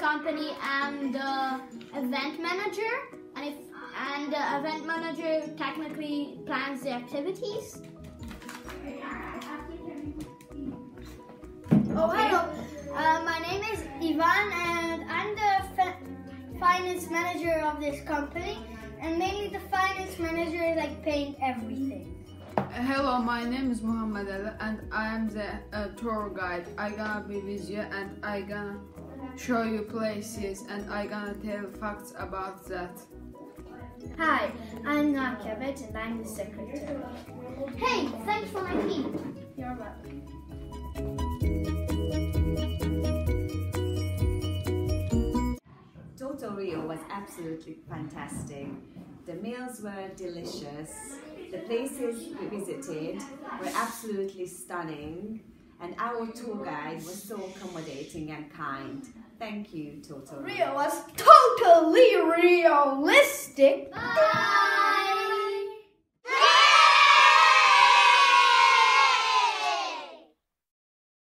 company am the event manager, and the event manager technically plans the activities. Oh, hello. My name is Ivan, and I'm the finance manager of this company. And mainly the finance manager like paying everything. Hello, my name is Muhammad Ali, and I am the tour guide. I gonna be with you, and I gonna show you places, and I gonna tell facts about that. Hi, I'm Nakabet, and I'm the secretary. Hey, thanks for my tea. You're welcome. Total Rio was absolutely fantastic. The meals were delicious. The places we visited were absolutely stunning. And our tour guide was so accommodating and kind. Thank you, Total Rio. Rio was totally realistic.